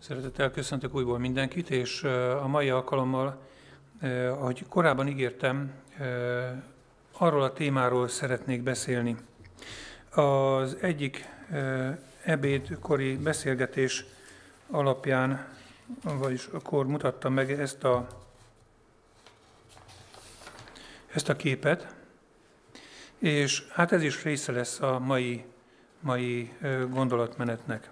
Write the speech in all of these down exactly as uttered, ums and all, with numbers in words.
Szeretettel köszöntök újból mindenkit, és a mai alkalommal, ahogy korábban ígértem, arról a témáról szeretnék beszélni. Az egyik ebédkori beszélgetés alapján, vagyis akkor mutattam meg ezt a, ezt a képet, és hát ez is része lesz a mai, mai gondolatmenetnek.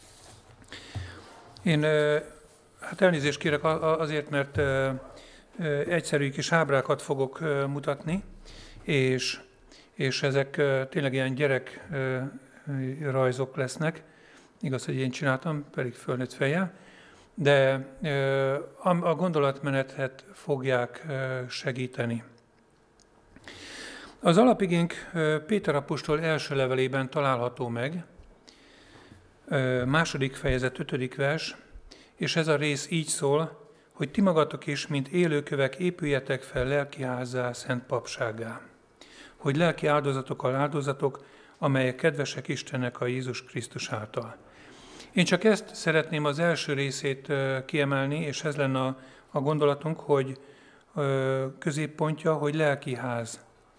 Én hát elnézést kérek azért, mert egyszerű kis ábrákat fogok mutatni, és, és ezek tényleg ilyen gyerek rajzok lesznek. Igaz, hogy én csináltam, pedig fölnőtt fejjel, de a gondolatmenetet fogják segíteni. Az alapigénk Péter apostol első levelében található meg, második fejezet, ötödik vers, és ez a rész így szól, hogy ti magatok is, mint élőkövek, épüljetek fel lelkiházzá, szent papsággá, hogy lelki áldozatokkal áldozatok, amelyek kedvesek Istennek a Jézus Krisztus által. Én csak ezt szeretném az első részét kiemelni, és ez lenne a, a gondolatunk, hogy középpontja, hogy lelkiház.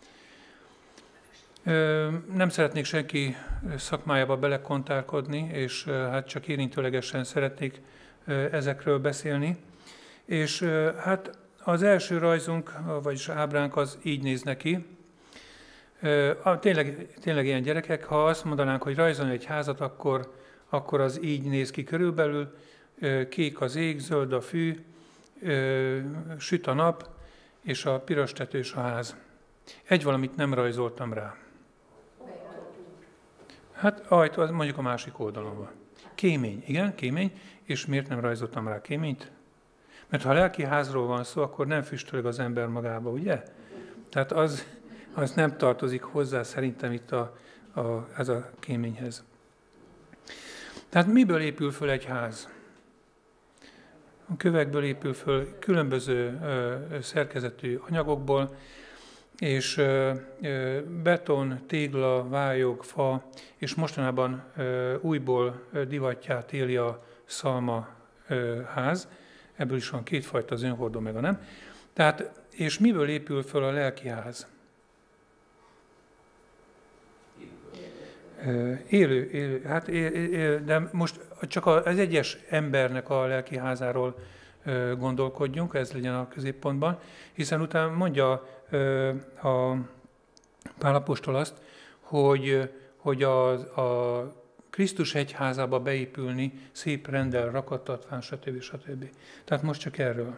Nem szeretnék senki szakmájába belekontárkodni, és hát csak érintőlegesen szeretnék ezekről beszélni. És hát az első rajzunk, vagyis ábránk az így néz neki. Tényleg, tényleg ilyen gyerekek, ha azt mondanánk, hogy rajzolni egy házat, akkor, akkor az így néz ki körülbelül. Kék az ég, zöld a fű, süt a nap, és a piros tetős a ház. Egy valamit nem rajzoltam rá. Hát ajtó, az mondjuk a másik oldalon van. Kémény, igen, kémény. És miért nem rajzoltam rá kéményt? Mert ha lelki házról van szó, akkor nem füstöl az ember magába, ugye? Tehát az, az nem tartozik hozzá szerintem itt a, a, ez a kéményhez. Tehát miből épül föl egy ház? A kövekből épül föl, különböző ö, szerkezetű anyagokból, és ö, ö, beton, tégla, vályog, fa, és mostanában ö, újból divatját éli a szalma ö, ház. Ebből is van kétfajta, az önhordó meg a nem. Tehát, és miből épül föl a lelkiház? Élő, élő, hát élő, de most csak az egyes embernek a lelkiházáról gondolkodjunk, ez legyen a középpontban, hiszen utána mondja a Pál apostol azt, hogy, hogy a, a Krisztus egyházába beépülni, szép rendel, rakatatván, stb. stb. Tehát most csak erről.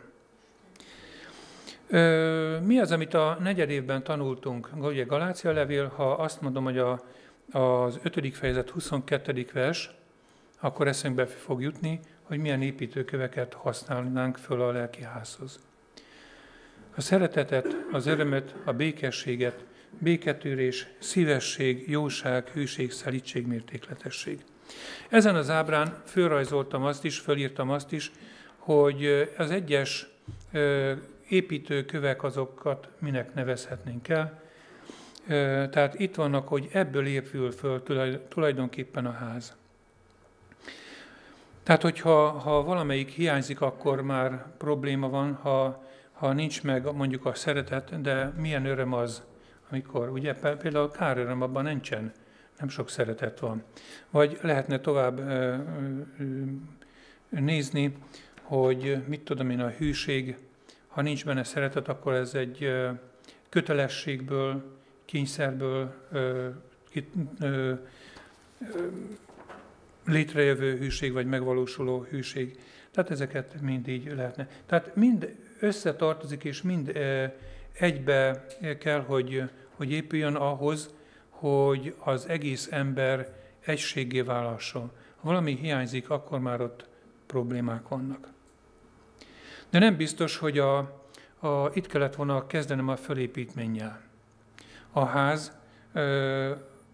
Mi az, amit a negyed évben tanultunk? Ugye Galácia levél, ha azt mondom, hogy a, az ötödik fejezet huszonkettedik vers, akkor eszünkbe fog jutni, hogy milyen építőköveket használnánk föl a lelkiházhoz. A szeretetet, az örömöt, a békességet, béketűrés, szívesség, jóság, hűség, szelídség, mértékletesség. Ezen az ábrán fölrajzoltam azt is, fölírtam azt is, hogy az egyes építőkövek azokat minek nevezhetnénk el. Tehát itt vannak, hogy ebből épül föl tulajdonképpen a ház. Tehát, hogyha ha valamelyik hiányzik, akkor már probléma van, ha, ha nincs meg mondjuk a szeretet, de milyen öröm az, amikor, ugye például kár öröm, abban nincsen, nem sok szeretet van. Vagy lehetne tovább ö, ö, nézni, hogy mit tudom én, a hűség, ha nincs benne szeretet, akkor ez egy ö, kötelességből, kényszerből ö, ö, ö, létrejövő hűség, vagy megvalósuló hűség. Tehát ezeket mind így lehetne. Tehát mind összetartozik, és mind ö, egybe kell, hogy, hogy épüljön ahhoz, hogy az egész ember egységgé válhasson. Ha valami hiányzik, akkor már ott problémák vannak. De nem biztos, hogy a, a, itt kellett volna kezdenem a fölépítménnyel. A ház, ö,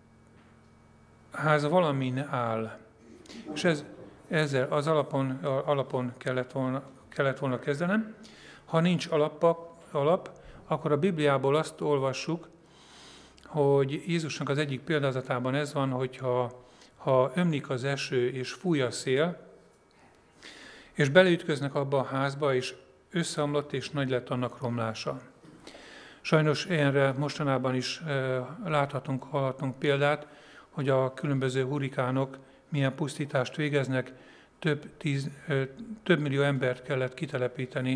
ház valamin áll. És ez, ezzel az alapon, alapon kellett, volna, kellett volna kezdenem. Ha nincs alap, alap, akkor a Bibliából azt olvassuk, hogy Jézusnak az egyik példázatában ez van, hogyha ha ömlik az eső és fúj a szél, És beleütköznek abba a házba, és összeomlott, és nagy lett annak romlása. Sajnos ilyenre mostanában is láthatunk, hallhatunk példát, hogy a különböző hurrikánok milyen pusztítást végeznek, több, tíz, több millió embert kellett kitelepíteni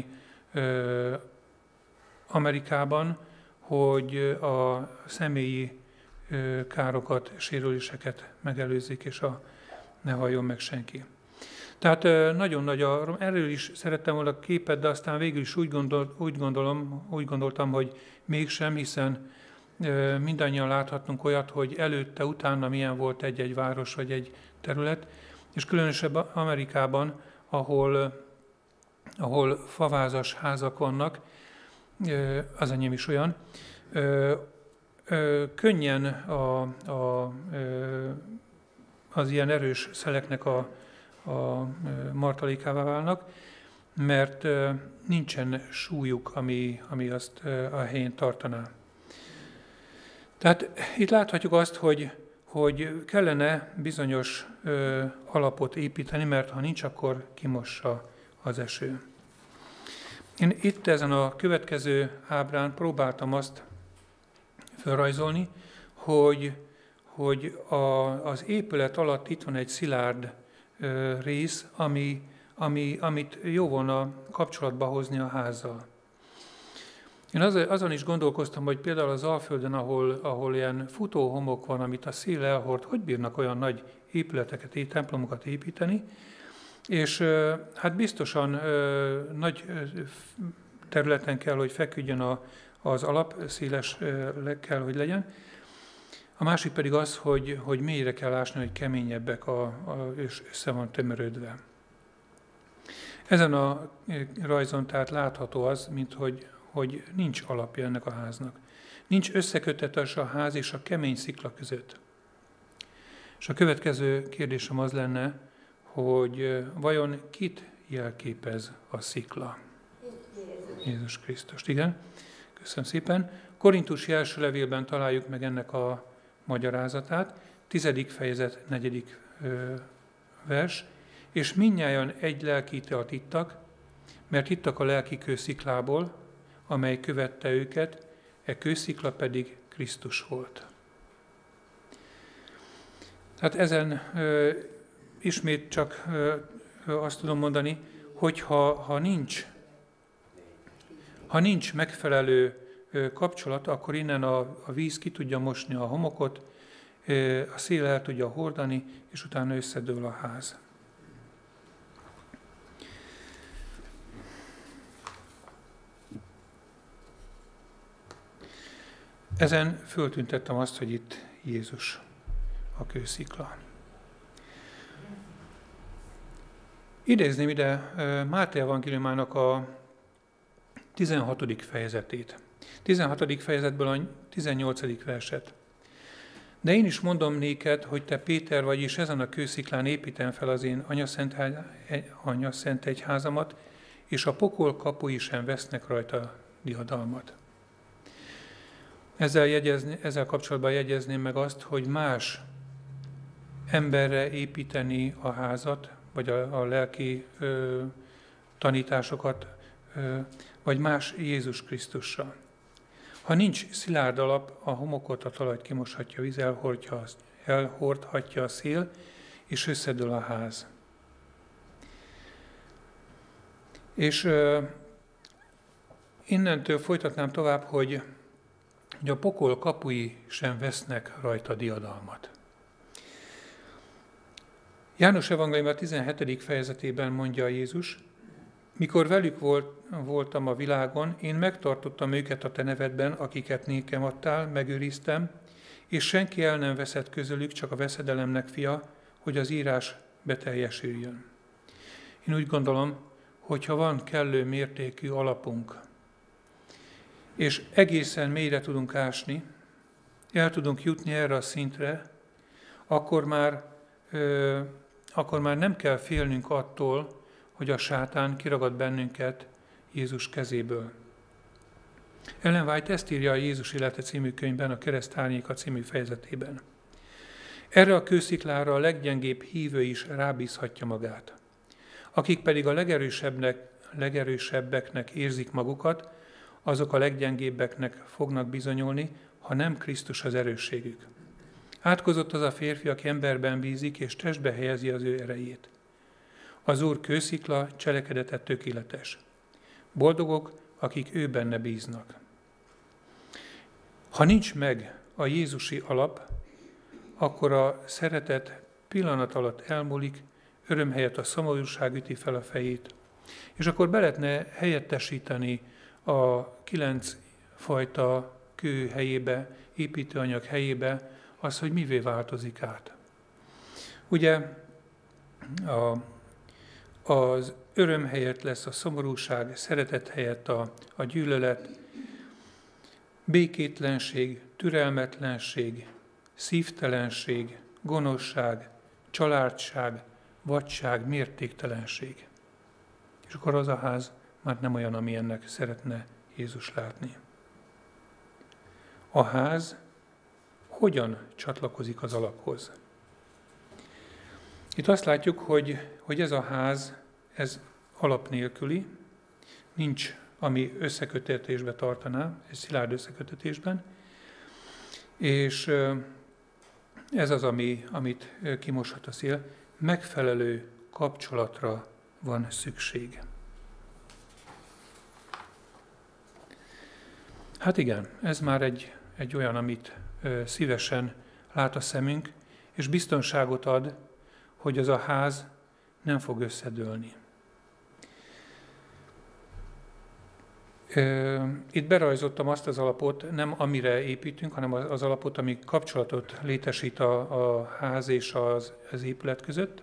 Amerikában, hogy a személyi károkat, sérüléseket megelőzzék, és a, ne halljon meg senki. Tehát nagyon nagy, a, erről is szerettem volna képet, de aztán végül is úgy, gondol, úgy, gondolom, úgy gondoltam, hogy mégsem, hiszen mindannyian láthatunk olyat, hogy előtte, utána milyen volt egy-egy város vagy egy terület, és különösebb Amerikában, ahol, ahol favázas házak vannak, az enyém is olyan, könnyen a, a, az ilyen erős szeleknek a, a martalékává válnak, mert nincsen súlyuk, ami, ami azt a helyén tartaná. Tehát itt láthatjuk azt, hogy, hogy kellene bizonyos ö, alapot építeni, mert ha nincs, akkor kimossa az eső. Én itt ezen a következő ábrán próbáltam azt felrajzolni, hogy, hogy a, az épület alatt itt van egy szilárd ö, rész, ami, ami, amit jó volna kapcsolatba hozni a házzal. Én azon is gondolkoztam, hogy például az Alföldön, ahol, ahol ilyen futóhomok van, amit a szél elhord, hogy bírnak olyan nagy épületeket, templomokat építeni, és hát biztosan nagy területen kell, hogy feküdjön a, az alap, széles kell, hogy legyen. A másik pedig az, hogy, hogy mélyre kell ásni, hogy keményebbek, a, a, és össze van tömörödve. Ezen a rajzon tehát látható az, mint hogy hogy nincs alapja ennek a háznak. Nincs összekötetés a ház és a kemény szikla között. És a következő kérdésem az lenne, hogy vajon kit jelképez a szikla? Jézus, Jézus Krisztust. Igen, köszönöm szépen. Korintusi első levélben találjuk meg ennek a magyarázatát, tizedik fejezet, negyedik vers, és mindnyájan egy lelki italt ittak, mert ittak a lelki kősziklából, amely követte őket, e kőszikla pedig Krisztus volt. Tehát ezen ö, ismét csak ö, azt tudom mondani, hogy ha, ha nincs, ha nincs megfelelő ö, kapcsolat, akkor innen a, a víz ki tudja mosni a homokot, ö, a szél el tudja hordani, és utána összedől a ház. Ezen föltüntettem azt, hogy itt Jézus a kőszikla. Idézném ide Máté evangéliumának a tizenhatodik fejezetét. tizenhatodik fejezetből a tizennyolcadik verset. De én is mondom néked, hogy te Péter vagy, és ezen a kősziklán építem fel az én anyaszent egyházamat, és a pokol kapui sem vesznek rajta diadalmat. Ezzel, jegyezni, ezzel kapcsolatban jegyezném meg azt, hogy más emberre építeni a házat, vagy a, a lelki ö, tanításokat, ö, vagy más Jézus Krisztusra. Ha nincs szilárd alap, a homokot, a talajt kimoshatja a víz, elhordhatja, elhordhatja a szél, és összedől a ház. És ö, innentől folytatnám tovább, hogy hogy a pokol kapui sem vesznek rajta diadalmat. János evangélium a tizenhetedik fejezetében mondja Jézus, mikor velük volt, voltam a világon, én megtartottam őket a te nevedben, akiket nékem adtál, megőriztem, és senki el nem veszett közülük, csak a veszedelemnek fia, hogy az írás beteljesüljön. Én úgy gondolom, hogy ha van kellő mértékű alapunk, és egészen mélyre tudunk ásni, el tudunk jutni erre a szintre, akkor már, ö, akkor már nem kell félnünk attól, hogy a sátán kiragad bennünket Jézus kezéből. Ellen White ezt írja a Jézus élete című könyvben, a Kereszt árnyéka című fejezetében. Erre a kősziklára a leggyengébb hívő is rábízhatja magát. Akik pedig a legerősebbnek, legerősebbeknek érzik magukat, azok a leggyengébbeknek fognak bizonyulni, ha nem Krisztus az erősségük. Átkozott az a férfi, aki emberben bízik, és testbe helyezi az ő erejét. Az Úr kőszikla, cselekedete tökéletes. Boldogok, akik ő benne bíznak. Ha nincs meg a jézusi alap, akkor a szeretet pillanat alatt elmúlik, öröm helyett a szomorúság üti fel a fejét. És akkor be lehetne helyettesíteni a kilenc fajta kő helyébe, építőanyag helyébe az, hogy mivé változik át. Ugye a, az öröm helyett lesz a szomorúság, szeretet helyett a, a gyűlölet, békétlenség, türelmetlenség, szívtelenség, gonoszság, családság, vadság, mértéktelenség. És akkor az a ház már nem olyan, amilyennek szeretne Jézus látni. A ház hogyan csatlakozik az alaphoz? Itt azt látjuk, hogy, hogy ez a ház, ez alap nélküli, nincs, ami összekötetésbe tartaná, ez szilárd összekötetésben, és ez az, ami, amit kimoshat a szél, megfelelő kapcsolatra van szükség. Hát igen, ez már egy, egy olyan, amit szívesen lát a szemünk, és biztonságot ad, hogy az a ház nem fog összedőlni. Itt berajzoltam azt az alapot, nem amire építünk, hanem az alapot, ami kapcsolatot létesít a, a ház és az, az épület között.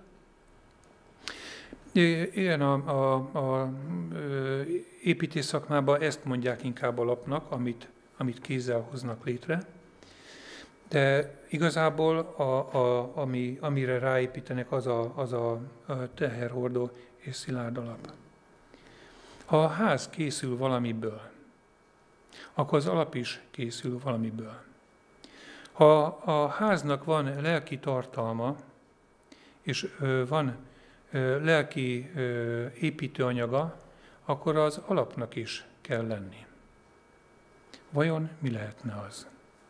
Ilyen a, a, a építész szakmában ezt mondják inkább alapnak, amit, amit kézzel hoznak létre. De igazából, a, a, ami, amire ráépítenek, az a, az a teherhordó és szilárd alap. Ha a ház készül valamiből, akkor az alap is készül valamiből. Ha a háznak van lelki tartalma, és van lelki építőanyaga, akkor az alapnak is kell lenni. Vajon mi lehetne az?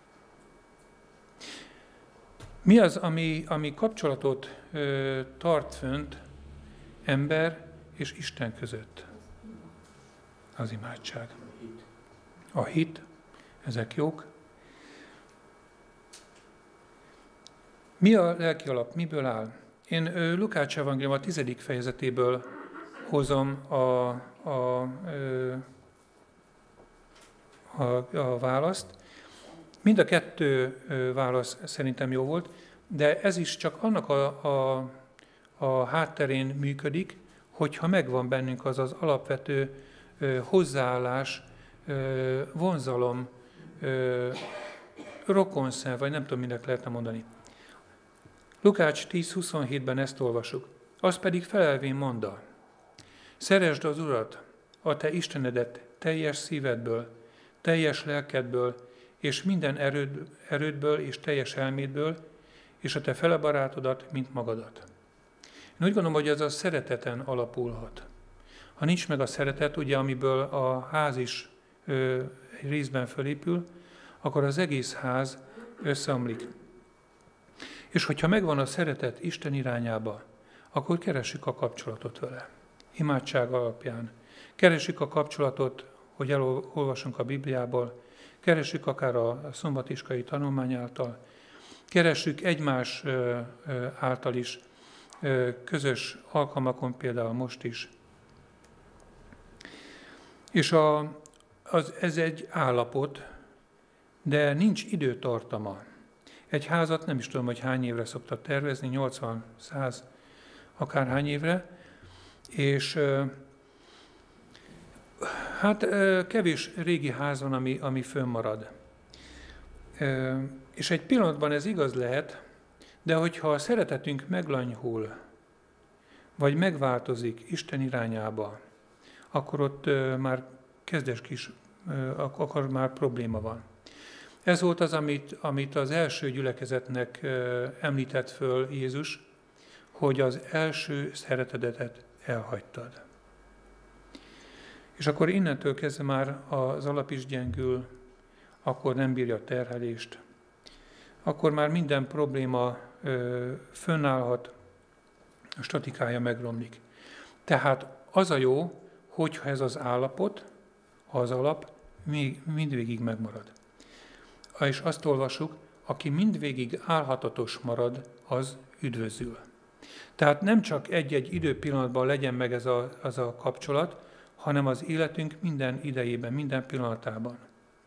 Mi az, ami, ami kapcsolatot tart fönt ember és Isten között? Az imádság. A hit, ezek jók. Mi a lelki alap? Miből áll? Én Lukács evangélium a tizedik fejezetéből hozom a, a, a, a választ. Mind a kettő válasz szerintem jó volt, de ez is csak annak a, a, a hátterén működik, hogyha megvan bennünk az az alapvető hozzáállás, vonzalom, rokonszenv, vagy nem tudom, minek lehetne mondani. Lukács tíz huszonhétben ezt olvasjuk. Az pedig felelvén mondta: szeresd az Urat, a te Istenedet teljes szívedből, teljes lelkedből, és minden erőd, erődből és teljes elmédből, és a te fele barátodat, mint magadat. Én úgy gondolom, hogy ez a szereteten alapulhat. Ha nincs meg a szeretet, ugye, amiből a ház is ö, részben fölépül, akkor az egész ház összeomlik. És hogyha megvan a szeretet Isten irányába, akkor keressük a kapcsolatot vele. Imádság alapján. Keressük a kapcsolatot, hogy elolvasunk a Bibliából, keressük akár a szombatiskai tanulmány által, keressük egymás által is, közös alkalmakon, például most is. És a, az, ez egy állapot, de nincs időtartama. Egy házat nem is tudom, hogy hány évre szoktak tervezni, nyolcvan, száz, akárhány évre, és hát kevés régi ház van, ami, ami fönnmarad. És egy pillanatban ez igaz lehet, de hogyha a szeretetünk meglanyhul, vagy megváltozik Isten irányába, akkor ott már kezdes kis, akkor már probléma van. Ez volt az, amit, amit az első gyülekezetnek említett föl Jézus, hogy az első szeretetedet elhagytad. És akkor innentől kezdve már az alap is gyengül, akkor nem bírja a terhelést, akkor már minden probléma ö, fönnállhat, a statikája megromlik. Tehát az a jó, hogyha ez az állapot, az alap még mindvégig megmarad. És azt olvassuk, aki mindvégig állhatatos marad, az üdvözül. Tehát nem csak egy-egy időpillanatban legyen meg ez a, az a kapcsolat, hanem az életünk minden idejében, minden pillanatában.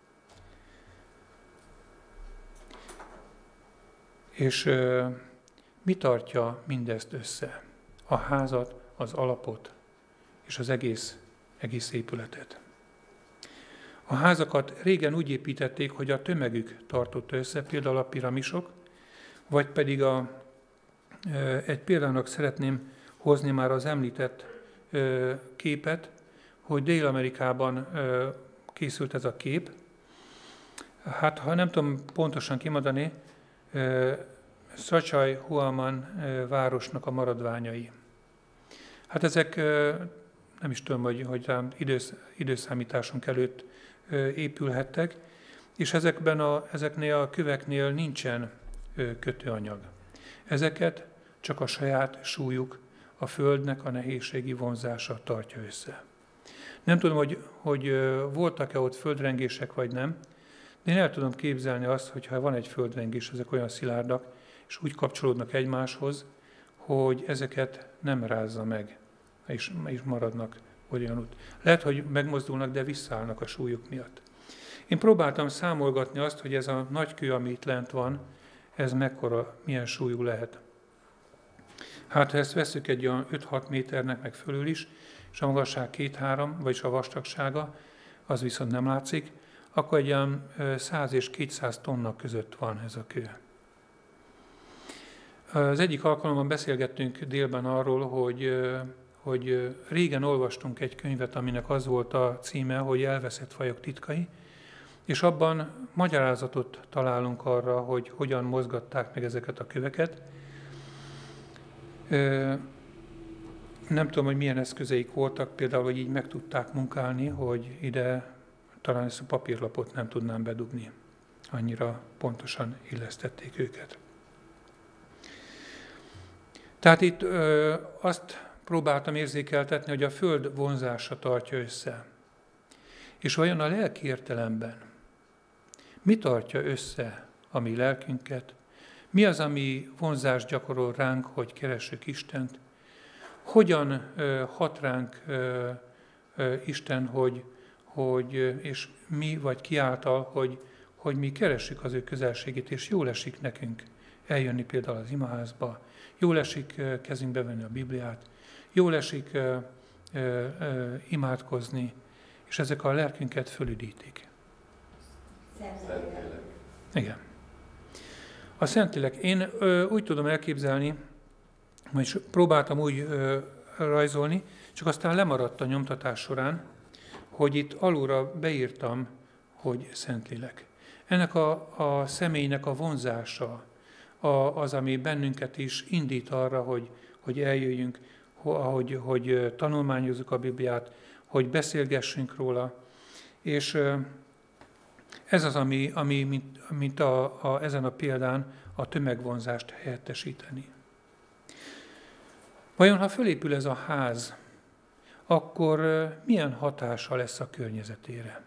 És euh, mi tartja mindezt össze? A házat, az alapot és az egész, egész épületet. A házakat régen úgy építették, hogy a tömegük tartotta össze, például a piramisok, vagy pedig a, egy példának szeretném hozni már az említett képet, hogy Dél-Amerikában készült ez a kép. Hát, ha nem tudom pontosan kimondani, Szacsaj-Huaman városnak a maradványai. Hát ezek, nem is tudom, hogy, hogy idősz, időszámításunk előtt épülhettek, és ezekben a, ezeknél a köveknél nincsen kötőanyag. Ezeket csak a saját súlyuk, a földnek a nehézségi vonzása tartja össze. Nem tudom, hogy, hogy voltak-e ott földrengések, vagy nem, de én el tudom képzelni azt, hogy ha van egy földrengés, ezek olyan szilárdak, és úgy kapcsolódnak egymáshoz, hogy ezeket nem rázza meg, és, és maradnak olyan út. Lehet, hogy megmozdulnak, de visszaállnak a súlyuk miatt. Én próbáltam számolgatni azt, hogy ez a nagy kő, ami itt lent van, ez mekkora, milyen súlyú lehet. Hát ha ezt veszük egy olyan öt-hat méternek meg fölül is, és a magasság két-három, vagyis a vastagsága, az viszont nem látszik, akkor egy olyan száz és kétszáz tonna között van ez a kő. Az egyik alkalommal beszélgettünk délben arról, hogy, hogy régen olvastunk egy könyvet, aminek az volt a címe, hogy Elveszett fajok titkai, és abban magyarázatot találunk arra, hogy hogyan mozgatták meg ezeket a köveket. Nem tudom, hogy milyen eszközeik voltak, például, hogy így meg tudták munkálni, hogy ide talán ezt a papírlapot nem tudnám bedugni. Annyira pontosan illesztették őket. Tehát itt ö, azt próbáltam érzékeltetni, hogy a Föld vonzása tartja össze. És vajon a lelki értelemben mi tartja össze a mi lelkünket? Mi az, ami vonzást gyakorol ránk, hogy keressük Istent? Hogyan ö, hat ránk ö, ö, Isten, hogy, hogy, és mi vagy ki által, hogy, hogy mi keressük az ő közelségét, és jól esik nekünk eljönni például az imaházba, jól esik kezünkbe venni a Bibliát, jól esik ö, ö, ö, imádkozni, és ezek a lelkünket fölüdítik. Szentlélek. Igen. A Szentlélek. Én ö, úgy tudom elképzelni, hogy próbáltam úgy ö, rajzolni, csak aztán lemaradt a nyomtatás során, hogy itt alulra beírtam, hogy Szentlélek. Ennek a, a személynek a vonzása, a, az, ami bennünket is indít arra, hogy, hogy eljöjjünk, hogy, hogy tanulmányozzuk a Bibliát, hogy beszélgessünk róla. És ez az, ami, ami mint, mint a, a, ezen a példán a tömegvonzást helyettesíteni. Vajon, ha fölépül ez a ház, akkor milyen hatása lesz a környezetére?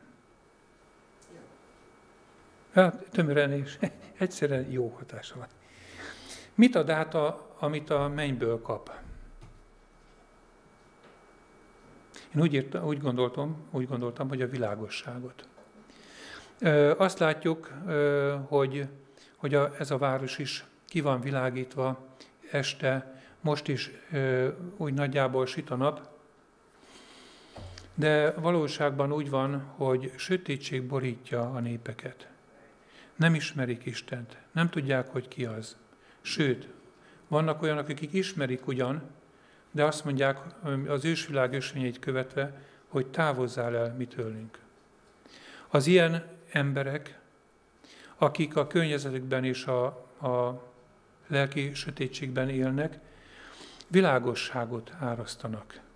Hát, tömören és egyszerűen jó hatása van. Mit ad át, a, amit a mennyből kap? Én úgy, írtam, úgy, gondoltam, úgy gondoltam, hogy a világosságot. Azt látjuk, hogy, hogy a, ez a város is ki van világítva este, most is úgy nagyjából süt a nap, de valóságban úgy van, hogy sötétség borítja a népeket. Nem ismerik Istent, nem tudják, hogy ki az. Sőt, vannak olyanok, akik ismerik ugyan, de azt mondják az ősvilág ösvényeit követve, hogy távozzál el mi tőlünk. Az ilyen emberek, akik a környezetükben és a, a lelki sötétségben élnek, világosságot árasztanak.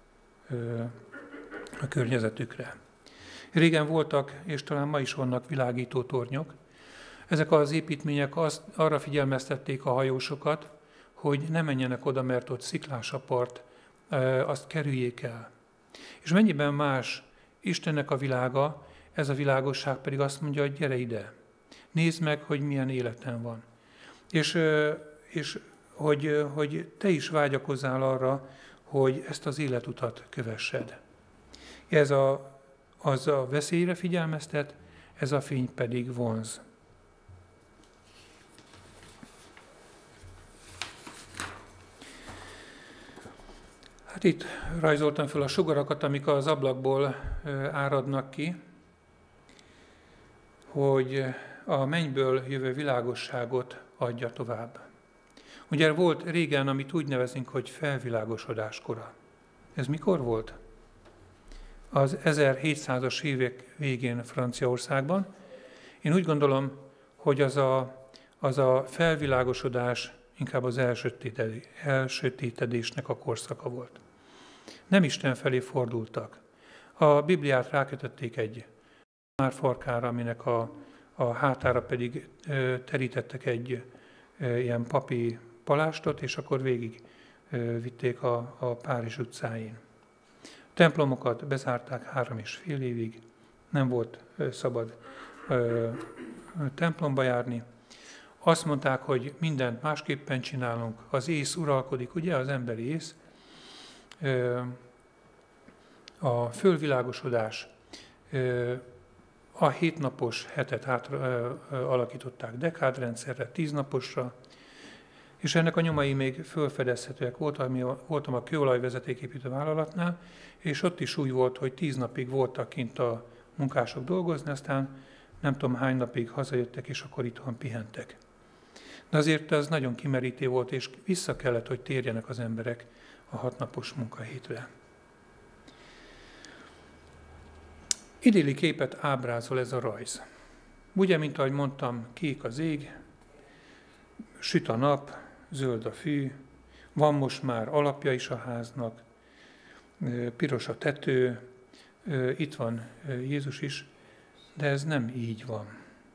a környezetükre. Régen voltak, és talán ma is vannak világító tornyok. Ezek az építmények azt, arra figyelmeztették a hajósokat, hogy ne menjenek oda, mert ott sziklás a part, azt kerüljék el. És mennyiben más Istennek a világa, ez a világosság pedig azt mondja, hogy gyere ide, nézd meg, hogy milyen életen van. És, és hogy, hogy te is vágyakozzál arra, hogy ezt az életutat kövessed. Ez a, az a veszélyre figyelmeztet, ez a fény pedig vonz. Hát itt rajzoltam fel a sugarakat, amik az ablakból áradnak ki, hogy a mennyből jövő világosságot adja tovább. Ugye volt régen, amit úgy nevezünk, hogy felvilágosodás kora. Ez mikor volt? Az ezerhétszázas évek végén Franciaországban. Én úgy gondolom, hogy az a, az a felvilágosodás inkább az elsötétedésnek a korszaka volt. Nem Isten felé fordultak. A Bibliát rákötötték egy márfarkára, aminek a, a hátára pedig ö, terítettek egy ö, ilyen papi palástot, és akkor végig ö, vitték a, a Párizs utcáin. A templomokat bezárták három és fél évig, nem volt ö, szabad ö, templomba járni. Azt mondták, hogy mindent másképpen csinálunk, az ész uralkodik, ugye, az emberi ész. A fölvilágosodás, a hétnapos hetet át alakították dekádrendszerre, tíznaposra, és ennek a nyomai még fölfedezhetőek voltak. Voltam a kőolajvezetéképítő vállalatnál, és ott is úgy volt, hogy tíz napig voltak kint a munkások dolgozni, aztán nem tudom hány napig hazajöttek, és akkor itthon pihentek. De azért ez nagyon kimerítő volt, és vissza kellett, hogy térjenek az emberek a hatnapos munkahétre. Idilli képet ábrázol ez a rajz. Ugye, mint ahogy mondtam, kék az ég, süt a nap, zöld a fű, van most már alapja is a háznak, piros a tető, itt van Jézus is, de ez nem így van.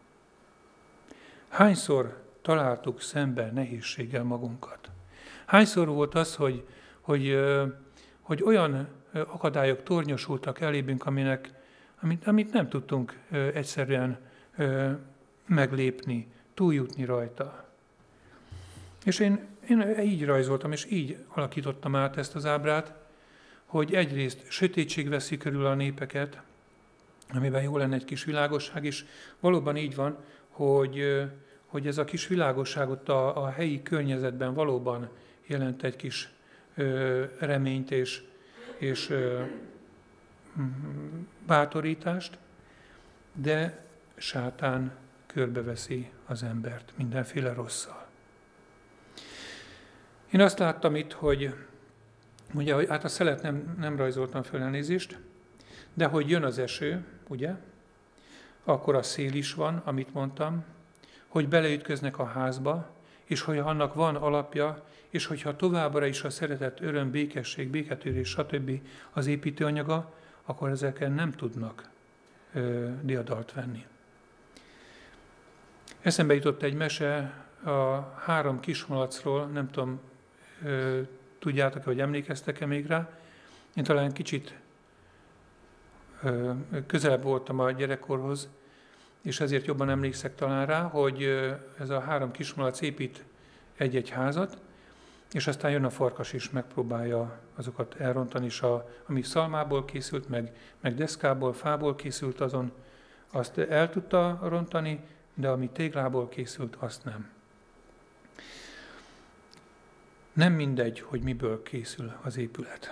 Hányszor találtuk szembe nehézséggel magunkat? Hányszor volt az, hogy, hogy, hogy olyan akadályok tornyosultak elébünk, aminek, amit, amit nem tudtunk egyszerűen meglépni, túljutni rajta. És én, én így rajzoltam, és így alakítottam át ezt az ábrát, hogy egyrészt sötétség veszi körül a népeket, amiben jó lenne egy kis világosság, és valóban így van, hogy, hogy ez a kis világosságot a, a helyi környezetben valóban jelent egy kis ö, reményt és, és ö, bátorítást, de sátán körbeveszi az embert mindenféle rosszal. Én azt láttam itt, hogy ugye, hogy hát a szelet nem, nem rajzoltam föl, elnézést, de hogy jön az eső, ugye, akkor a szél is van, amit mondtam, hogy beleütköznek a házba, és hogy annak van alapja, és hogyha továbbra is a szeretet, öröm, békesség, béketűrés, stb. Az építőanyaga, akkor ezeken nem tudnak ö, diadalt venni. Eszembe jutott egy mese a három kismalacról, nem tudom, ö, tudjátok-e, vagy emlékeztek-e még rá. Én talán kicsit ö, közelebb voltam a gyerekkorhoz, és ezért jobban emlékszek talán rá, hogy ez a három kismalac épít egy-egy házat, és aztán jön a farkas is, megpróbálja azokat elrontani, és a, ami szalmából készült, meg, meg deszkából, fából készült, azon azt el tudta rontani, de ami téglából készült, azt nem. Nem mindegy, hogy miből készül az épület.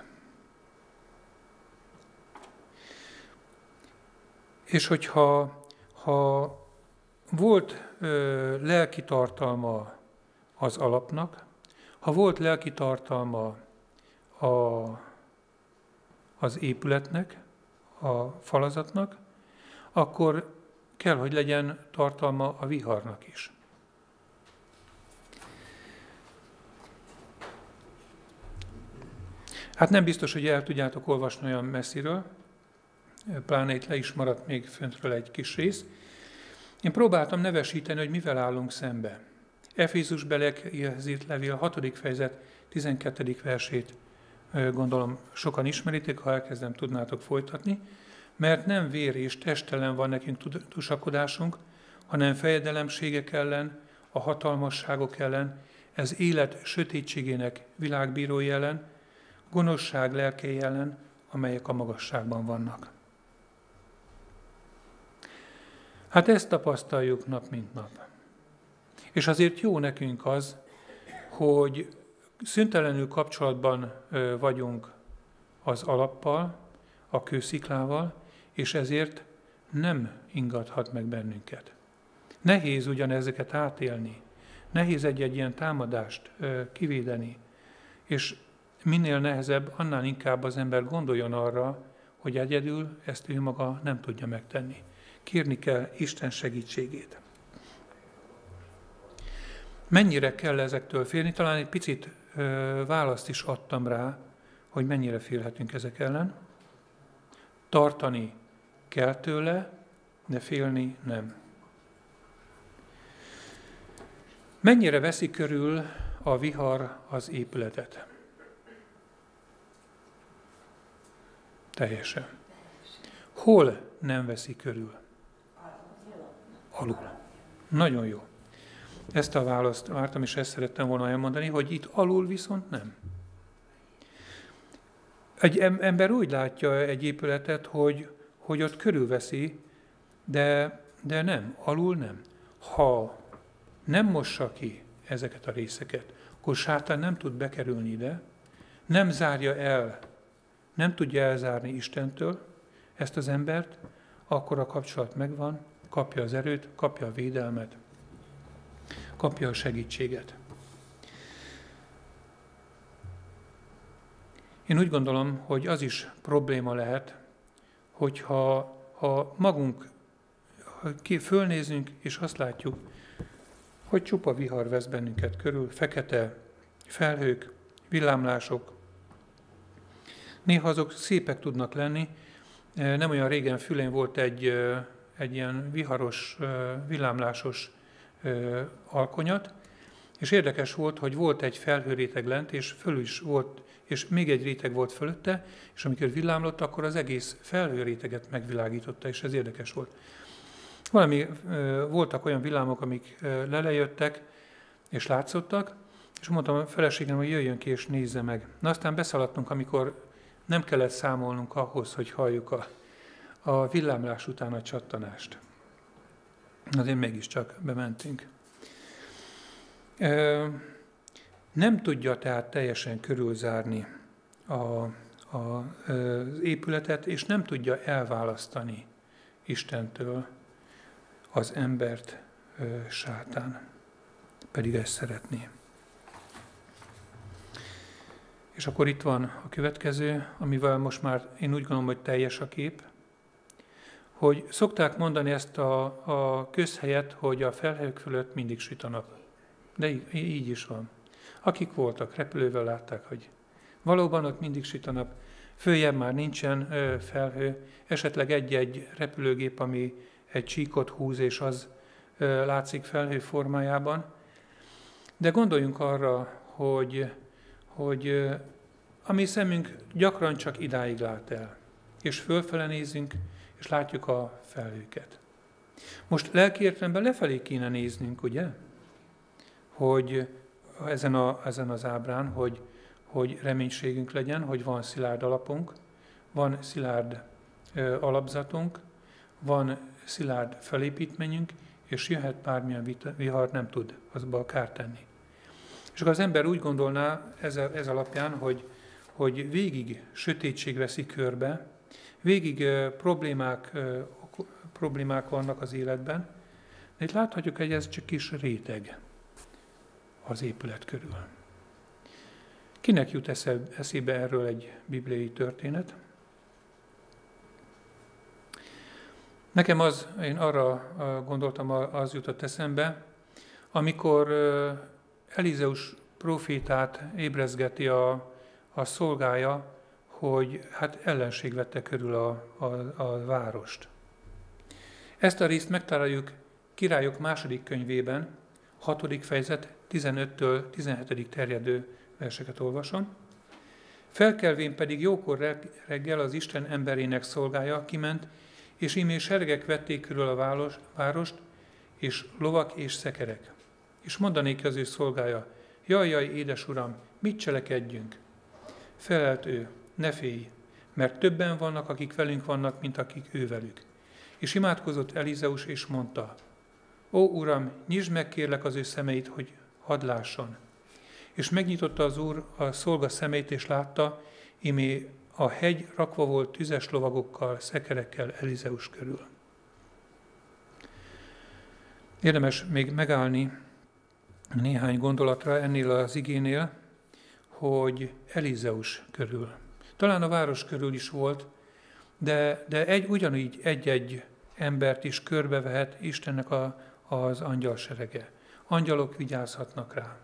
És hogyha ha volt ö, lelki tartalma az alapnak, ha volt lelki tartalma a, az épületnek, a falazatnak, akkor kell, hogy legyen tartalma a viharnak is. Hát nem biztos, hogy el tudjátok olvasni olyan messziről, pláne itt le is maradt még föntről egy kis rész. Én próbáltam nevesíteni, hogy mivel állunk szembe. Efézusbeliekhez írt levél hatodik fejezet tizenkettedik versét gondolom sokan ismeritek, ha elkezdem, tudnátok folytatni, mert nem vér és test ellen van nekünk tusakodásunk, hanem fejedelemségek ellen, a hatalmasságok ellen, ez élet sötétségének világbírói ellen, gonoszság lelkei ellen, amelyek a magasságban vannak. Hát ezt tapasztaljuk nap mint nap. És azért jó nekünk az, hogy szüntelenül kapcsolatban vagyunk az alappal, a kősziklával, és ezért nem ingathat meg bennünket. Nehéz ugyanezeket átélni, nehéz egy-egy ilyen támadást kivédeni, és minél nehezebb, annál inkább az ember gondoljon arra, hogy egyedül ezt ő maga nem tudja megtenni. Kérni kell Isten segítségét. Mennyire kell ezektől félni? Talán egy picit ö, választ is adtam rá, hogy mennyire félhetünk ezek ellen. Tartani kell tőle, de félni nem. Mennyire veszi körül a vihar az épületet? Teljesen. Hol nem veszi körül? Alul. Nagyon jó. Ezt a választ vártam, és ezt szerettem volna elmondani, hogy itt alul viszont nem. Egy ember úgy látja egy épületet, hogy, hogy ott körülveszi, de, de nem, alul nem. Ha nem mossa ki ezeket a részeket, akkor sátán nem tud bekerülni ide, nem zárja el, nem tudja elzárni Istentől ezt az embert, akkor a kapcsolat megvan, kapja az erőt, kapja a védelmet, kapja a segítséget. Én úgy gondolom, hogy az is probléma lehet, hogyha ha magunk ha fölnézünk, és azt látjuk, hogy csupa vihar vesz bennünket körül, fekete felhők, villámlások. Néha azok szépek tudnak lenni. Nem olyan régen Fülén volt egy, egy ilyen viharos, villámlásos alkonyat, és érdekes volt, hogy volt egy felhőréteg lent, és fölül is volt, és még egy réteg volt fölötte, és amikor villámlott, akkor az egész felhőréteget megvilágította, és ez érdekes volt. Valami, voltak olyan villámok, amik lelejöttek, és látszottak, és mondtam a feleségem, hogy jöjjön ki, és nézze meg. Na aztán beszaladtunk, amikor nem kellett számolnunk ahhoz, hogy halljuk a, a villámlás után a csattanást. Azért mégiscsak bementünk. Nem tudja tehát teljesen körülzárni a, a, az épületet, és nem tudja elválasztani Istentől az embert sátán. Pedig ezt szeretné. És akkor itt van a következő, amivel most már én úgy gondolom, hogy teljes a kép, hogy szokták mondani ezt a, a közhelyet, hogy a felhők fölött mindig süt a nap. De így, így is van. Akik voltak, repülővel látták, hogy valóban ott mindig süt a nap, följebb már nincsen ö, felhő, esetleg egy-egy repülőgép, ami egy csíkot húz, és az ö, látszik felhő formájában. De gondoljunk arra, hogy, hogy ö, a mi szemünk gyakran csak idáig lát el, és fölfele nézünk, és látjuk a felhőket. Most lelki értelemben lefelé kéne néznünk, ugye? Hogy ezen, a, ezen az ábrán, hogy, hogy reménységünk legyen, hogy van szilárd alapunk, van szilárd ö, alapzatunk, van szilárd felépítményünk, és jöhet bármilyen vihar, nem tud azba kárt tenni. És akkor az ember úgy gondolná ez, ez alapján, hogy, hogy végig sötétség veszi körbe, végig ö, problémák, ö, problémák vannak az életben, de itt láthatjuk, hogy ez csak kis réteg az épület körül. Kinek jut eszébe erről egy bibliai történet? Nekem az, én arra gondoltam, az jutott eszembe, amikor Elizeus prófétát ébrezgeti a, a szolgája, hogy hát ellenség vette körül a, a, a várost. Ezt a részt megtaláljuk Királyok második könyvében, hatodik fejezet, tizenöttől tizenhetedik terjedő verseket olvasom. Felkelvén pedig jókor reggel az Isten emberének szolgája kiment, és íme seregek vették körül a város, várost, és lovak és szekerek. És mondanék az ő szolgája, jaj, jaj, édes uram, mit cselekedjünk? Felelt ő, ne félj, mert többen vannak, akik velünk vannak, mint akik ő velük. És imádkozott Elizeus, és mondta, ó uram, nyisd meg kérlek az ő szemeit, hogy hadd lásson. És megnyitotta az úr a szolga szemeit, és látta, imé a hegy rakva volt tüzes lovagokkal, szekerekkel Elizeus körül. Érdemes még megállni néhány gondolatra ennél az igénél, hogy Elizeus körül. Talán a város körül is volt, de, de egy, ugyanígy egy-egy embert is körbevehet Istennek a, az angyalserege. Angyalok vigyázhatnak rá.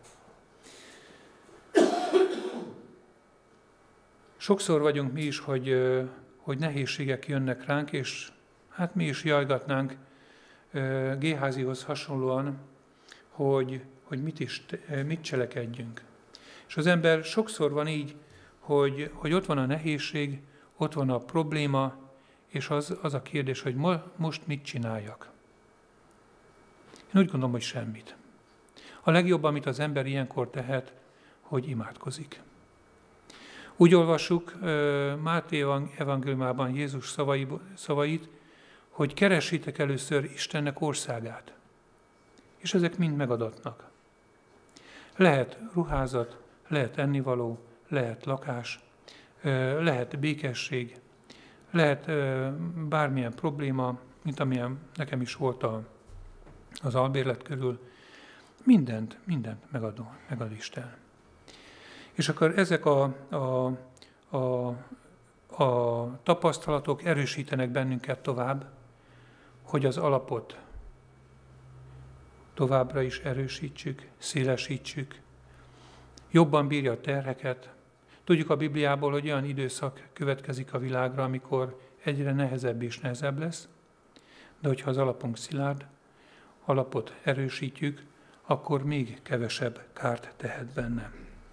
Sokszor vagyunk mi is, hogy, hogy nehézségek jönnek ránk, és hát mi is jajgatnánk Géházihoz hasonlóan, hogy, hogy mit, is, mit cselekedjünk. És az ember sokszor van így, hogy, hogy ott van a nehézség, ott van a probléma, és az, az a kérdés, hogy ma, most mit csináljak. Én úgy gondolom, hogy semmit. A legjobb, amit az ember ilyenkor tehet, hogy imádkozik. Úgy olvassuk Máté evangéliumában Jézus szavai, szavait, hogy keressétek először Istennek országát. És ezek mind megadatnak. Lehet ruházat, lehet ennivaló, lehet lakás, lehet békesség, lehet bármilyen probléma, mint amilyen nekem is volt a, az albérlet körül. Mindent, mindent megad, megad Isten. És akkor ezek a, a, a, a tapasztalatok erősítenek bennünket tovább, hogy az alapot továbbra is erősítsük, szélesítsük, jobban bírja a terheket. Tudjuk a Bibliából, hogy olyan időszak következik a világra, amikor egyre nehezebb és nehezebb lesz, de hogyha az alapunk szilárd, alapot erősítjük, akkor még kevesebb kárt tehet benne.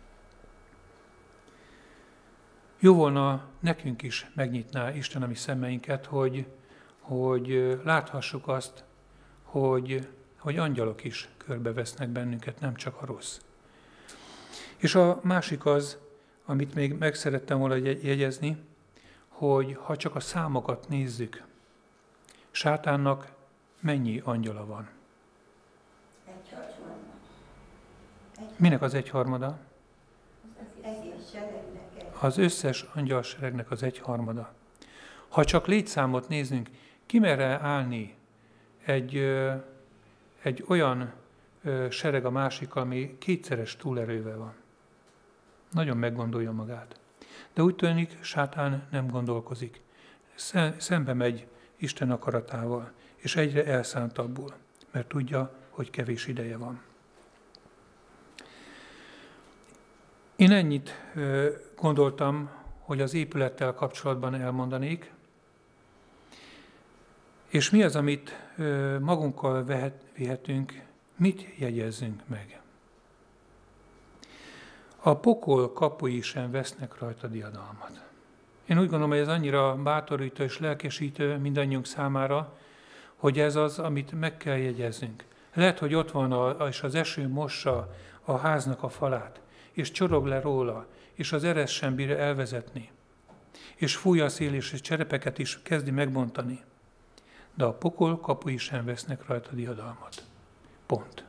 Jó volna nekünk is megnyitná Isten a mi szemeinket, hogy, hogy láthassuk azt, hogy, hogy angyalok is körbevesznek bennünket, nem csak a rossz. És a másik az, amit még meg szerettem volna jegyezni, hogy ha csak a számokat nézzük, Sátánnak mennyi angyala van? Egyharmada. Minek az egyharmada? Az, az összes angyalseregnek az egyharmada. Ha csak létszámot néznünk, ki merre állni egy, egy olyan sereg a másik, ami kétszeres túlerővel van? Nagyon meggondolja magát. De úgy tűnik, Sátán nem gondolkozik. Szembe megy Isten akaratával, és egyre elszántabbul, mert tudja, hogy kevés ideje van. Én ennyit gondoltam, hogy az épülettel kapcsolatban elmondanék, és mi az, amit magunkkal vehet, vihetünk, mit jegyezzünk meg. A pokol kapui sem vesznek rajta diadalmat. Én úgy gondolom, hogy ez annyira bátorító és lelkesítő mindannyiunk számára, hogy ez az, amit meg kell jegyeznünk. Lehet, hogy ott van, a, és az eső mossa a háznak a falát, és csorog le róla, és az eresz sem bír elvezetni, és fúj a szél, és a cserepeket is kezdi megbontani. De a pokol kapui sem vesznek rajta diadalmat. Pont.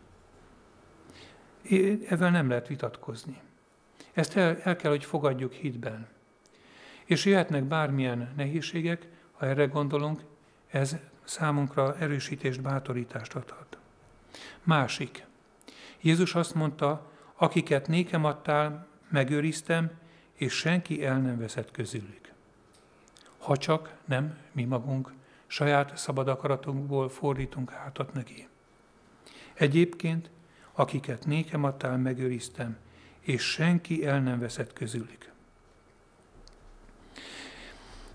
Ezzel nem lehet vitatkozni. Ezt el, el kell, hogy fogadjuk hitben. És jöhetnek bármilyen nehézségek, ha erre gondolunk, ez számunkra erősítést, bátorítást adhat. Másik. Jézus azt mondta, akiket nékem adtál, megőriztem, és senki el nem veszett közülük. Ha csak nem mi magunk saját szabad akaratunkból fordítunk hátat neki. Egyébként, akiket nékem adtál, megőriztem, és senki el nem veszett közülük.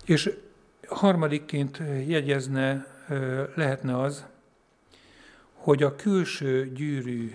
És harmadikként jegyezne, lehetne az, hogy a külső gyűrű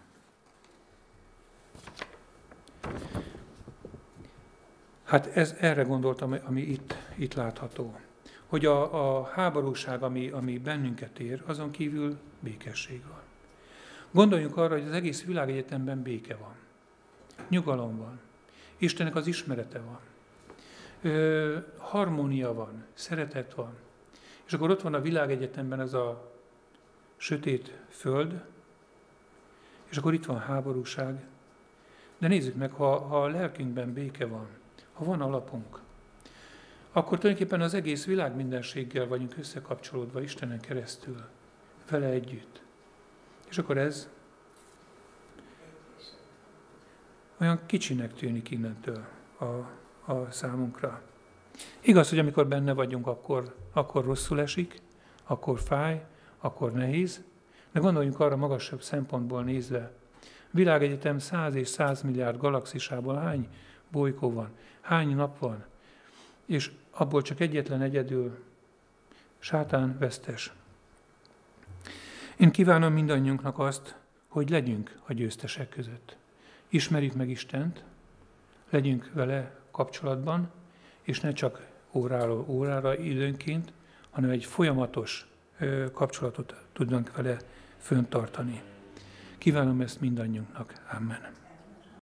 hát ez, erre gondoltam, ami itt, itt látható. Hogy a, a háborúság, ami, ami bennünket ér, azon kívül békesség van. Gondoljunk arra, hogy az egész világegyetemben béke van. Nyugalom van. Istennek az ismerete van. Ö, harmónia van. Szeretet van. És akkor ott van a világegyetemben az a sötét föld, és akkor itt van háborúság. De nézzük meg, ha, ha a lelkünkben béke van, ha van alapunk, akkor tulajdonképpen az egész világ mindenséggel vagyunk összekapcsolódva Istenen keresztül, vele együtt. És akkor ez olyan kicsinek tűnik innentől a, a számunkra. Igaz, hogy amikor benne vagyunk, akkor, akkor rosszul esik, akkor fáj, akkor nehéz, de gondoljunk arra magasabb szempontból nézve, világegyetem száz és száz milliárd galaxisában hány bolygó van, hány nap van, és abból csak egyetlen egyedül sátán vesztes. Én kívánom mindannyiunknak azt, hogy legyünk a győztesek között. Ismerjük meg Istent, legyünk vele kapcsolatban, és ne csak óráról órára időnként, hanem egy folyamatos kapcsolatot tudnánk vele föntartani. Kívánom ezt mindannyiunknak. Amen.